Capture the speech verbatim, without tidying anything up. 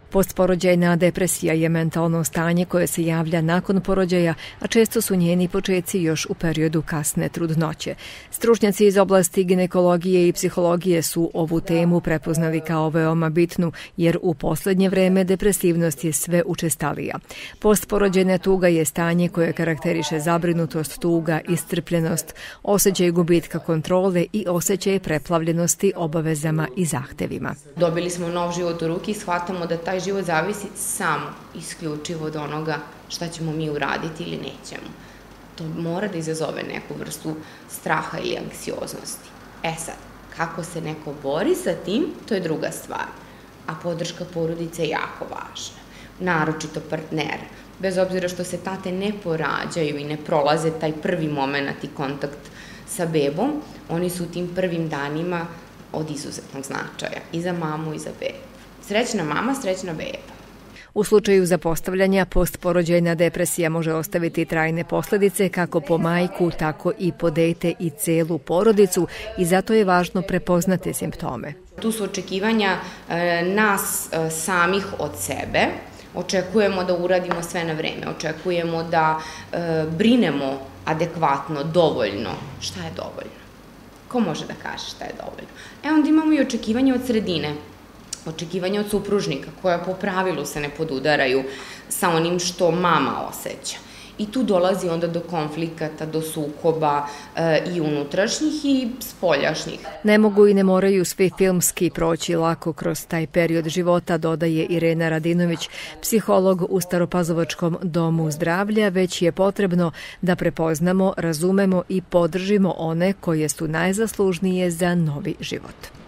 Postporođajna depresija je mentalno stanje koje se javlja nakon porođaja, a često su njeni počeci još u periodu kasne trudnoće. Stručnjaci iz oblasti ginekologije i psihologije su ovu temu prepoznali kao veoma bitnu, jer u poslednje vreme depresivnost je sve učestalija. Postporođajna tuga je stanje koje karakteriše zabrinutost, tuga, iscrpljenost, osjećaj gubitka kontrole i osjećaj preplavljenosti obavezama i zahtevima. Dobili smo nov život u ruki i shvatamo da taj život zavisi samo isključivo od onoga šta ćemo mi uraditi ili nećemo. To mora da izazove neku vrstu straha ili anksioznosti. E sad, kako se neko bori sa tim, to je druga stvar. A podrška porodice je jako važna. Naročito partnera. Bez obzira što se tate ne porađaju i ne prolaze taj prvi moment i kontakt sa bebom, oni su u tim prvim danima od izuzetnog značaja. I za mamu i za bebu. Srećna mama, srećna beba. U slučaju zapostavljanja, postporođajna depresija može ostaviti trajne posledice kako po majku, tako i po dete i celu porodicu i zato je važno prepoznati simptome. Tu su očekivanja e, nas e, samih od sebe. Očekujemo da uradimo sve na vreme, očekujemo da e, brinemo adekvatno, dovoljno. Šta je dovoljno? Ko može da kaže šta je dovoljno? E onda imamo i očekivanje od sredine. Očekivanja od supružnika, koja po pravilu se ne podudaraju sa onim što mama osjeća. I tu dolazi onda do konflikata, do sukoba e, i unutrašnjih i spoljašnjih. Ne mogu i ne moraju svi filmski proći lako kroz taj period života, dodaje Irena Radinović, psiholog u Staropazovačkom domu zdravlja, već je potrebno da prepoznamo, razumemo i podržimo one koje su najzaslužnije za novi život.